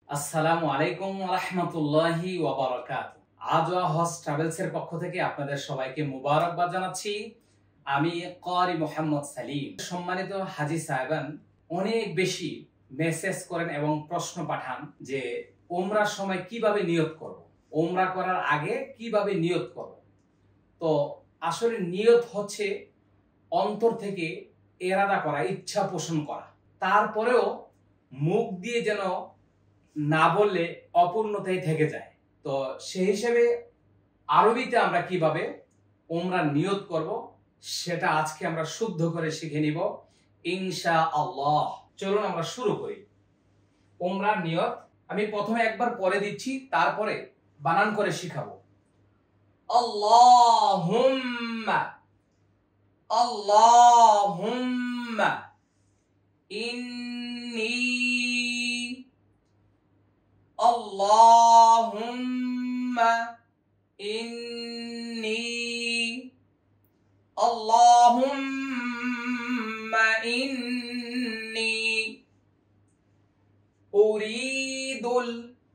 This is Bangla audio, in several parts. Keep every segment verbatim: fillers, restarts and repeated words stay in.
আসসালামু আলাইকুম ওয়া রাহমাতুল্লাহি ওয়া বারাকাতুহু। আজওয়া হজ ট্রাভেলস এর পক্ষ থেকে আপনাদের সবাইকে মুবারকবাদ জানাচ্ছি। আমি ক্বারি মোহাম্মদ সালিম। সম্মানিত হাজী সাহেবান, অনেক বেশি মেসেজ করেন এবং প্রশ্ন পাঠান যে উমরার সময় কিভাবে নিয়ত করব, উমরা করার আগে কিভাবে নিয়ত করব। তো আসলে নিয়ত হচ্ছে অন্তর থেকে ইরাদা করা, ইচ্ছা পোষণ করা। তারপরেও মুখ দিয়ে যেন না বললে অপূর্ণতাই থেকে যায়। তো সেই হিসেবে আরবিতে আমরা কিভাবে উমরার নিয়ত করব সেটা আজকে আমরা শুদ্ধ করে শিখে নিব ইনশাআল্লাহ। চলুন আমরা শুরু করি। উমরার নিয়ত আমি প্রথমে একবার পড়ে দিচ্ছি, তারপরে বানান করে শিখাবো। আল্লাহুম্মা আল্লাহুম্মা ইন্নী Allahumma inni Allahumma inni uridul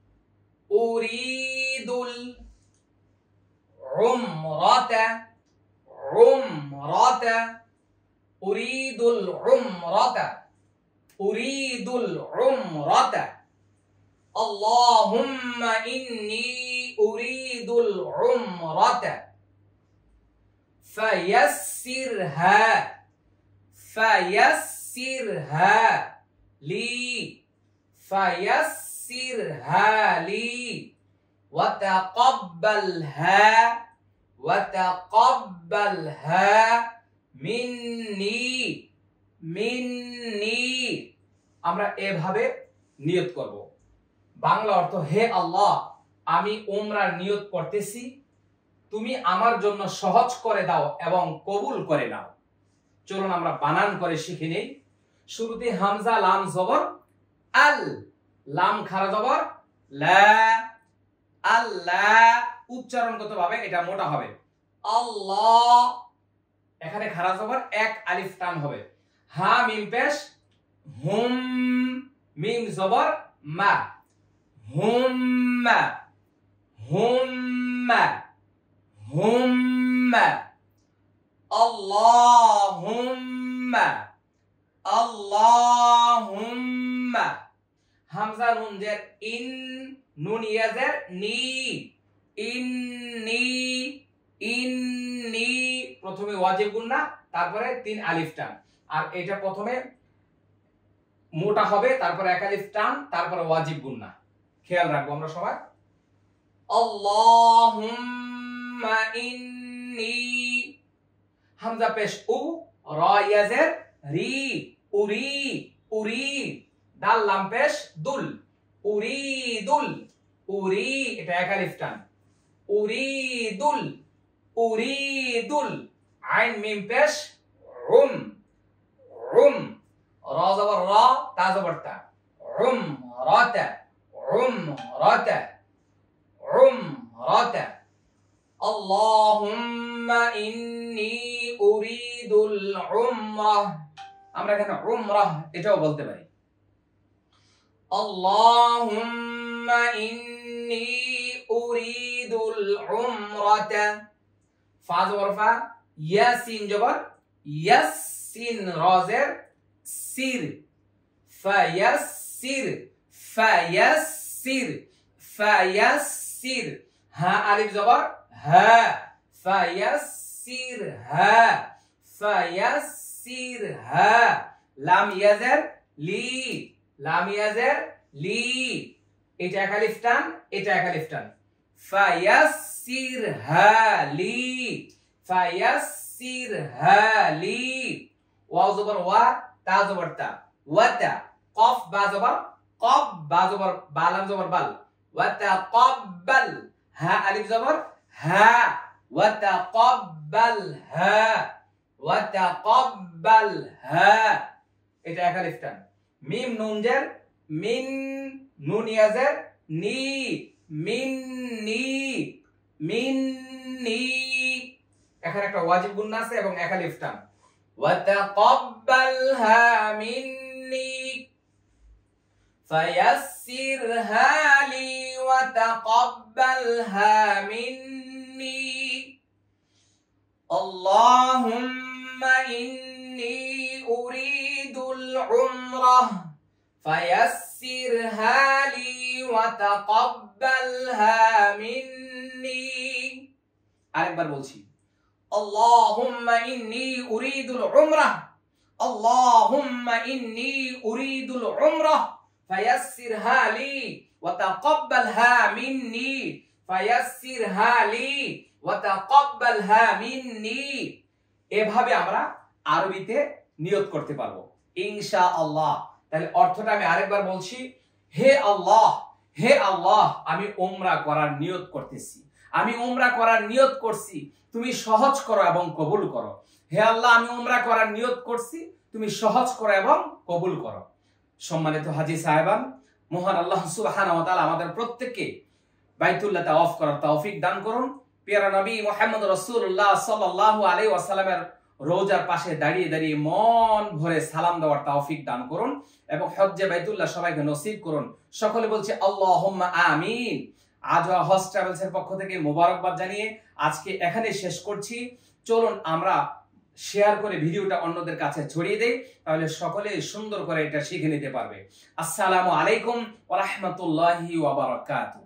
uridul umrata umrata uridul umrata uridul umrata اللهم إني أريد العمرة فيسرها فيسرها لي فيسرها لي وتقبلها وتقبلها مني مني আমরা এভাবে নিয়ত করব। বাংলা অর্থ, হে আল্লাহ, আমি উমরার নিয়ত করতেছি, তুমি আমার জন্য সহজ করে দাও এবং কবুল করে নাও। চলুন আমরা বানান করে শিখে নেই। শুরুতে হামজা লাম জবর আল, লাম খাড়া জবর লা, আল্লাহ। উচ্চারণগত ভাবে এটা মোটা হবে আল্লাহ। এখানে খাড়া জবর এক, আলিফ টান হবে। হা মিম পেশ হুম, মিম জবর মা, হুম্মা হুম্মা হুম্মা আল্লাহুম্মা আল্লাহুম্মা। হামজা নুন জের ইন, নুন ইয়াজের নি, ইন্নি ইন্নি। প্রথমে ওয়াজিব গুন্না, তারপরে তিন আলিফ টান। আর এটা প্রথমে মোটা হবে, তারপরে এক আলিফ টান, তারপরে ওয়াজিব গুন্না। খেয়াল রাখবো আমরা সবাই। আল্লাহুম্মা ইন্নী, হামজা পেশ উ, র ইয়াজের রি, উরি উরি। দাল লাম পেশ দুল, উরিদুল উরি, এটা এক আলিফ টান। উরিদুল উরিদুল। আইন মিম পেশ উম উম, র জবর র, তা জবর তা, উম রাতা عمرة عمرة اللهم إني أريد العمرة। আমরা এখানে উমরাহ এটাও বলতে পারি। اللهم إني أريد العمرة। ফা জবর ফা, ইয়া সিন জবর ইয়াস, সিন রাজের সির, ফায়াসসির ফায়াসসির ফায়াসসির। হা আলিফ জবর হা, ফায়াসসির হা ফায়াসসির হা। লাম ইয়াজের লি, লাম ইয়াজের লি। এটা এক আলিফ টান, এটা এক আলিফ টান। ফায়াসসির হা লি ফায়াসসির হা লি। ওয়া জবর ওয়া, তা জবর তা, ওয়াতা। কফ বা জবর কব, বা জবর বা, লাম জবর বাল। ওয়াতাকাব্বাল, হা আলিফ জবর হা, ওয়াতাকাব্বাল হা ওয়াতাকাব্বাল হা। এটা এক আলিফ টান। মিম নুন জের মিন, নুন ইয়াজের নি, মিন্নি মিন্নি। এখানে একটা ওয়াজিব গুন্না আছে এবং এক আলিফ টান। ওয়াতাকাব্বালহা মিন্নি فيسرها لي وتقبلها مني اللهم إني أريد العمرة فيسرها لي وتقبلها مني আরেকবার বলছি اللهم إني أريد العمرة اللهم إني أريد العمرة فيسرها لي وتقبلها مني فيسرها لي وتقبلها مني এভাবে আমরা আরবিতে নিয়ত করতে পারবো ইনশাআল্লাহ। তাহলে অর্থটা আমি আরেকবার বলছি, হে আল্লাহ হে আল্লাহ আমি উমরা করার নিয়ত করতেছি, আমি উমরা করার নিয়ত করছি, তুমি সহজ করো এবং কবুল করো। হে আল্লাহ আমি উমরা করার নিয়ত করছি, তুমি সহজ করো এবং কবুল করো। সম্মানিত হাজী সাহেবান, মহান আল্লাহ সুবহানাহু ওয়া তাআলা আমাদের প্রত্যেককে বাইতুল্লাহ তাওয়াফ করার তৌফিক দান করুন। প্রিয় নবী মুহাম্মদ রাসূলুল্লাহ সাল্লাল্লাহু আলাইহি ওয়াসাল্লামের রোজার পাশে দাঁড়িয়ে দাঁড়িয়ে মন ভরে সালাম দেওয়ার তৌফিক দান করুন এবং হজ্জে বাইতুল্লাহ সবাইকে নসিব করুন। সকলে বলছে আল্লাহুম্মা আমিন। আজওয়া হজ ট্রাভেলস এর পক্ষ থেকে মোবারকবাদ জানিয়ে আজকে এখানে শেষ করছি। চলুন আমরা শেয়ার করে ভিডিওটা অন্যদের কাছে ছড়িয়ে দেই, তাহলে সকলে সুন্দর করে এটা শিখে নিতে পারবে। আসসালামু আলাইকুম ওয়া রাহমাতুল্লাহি ওয়া বারাকাতুহু।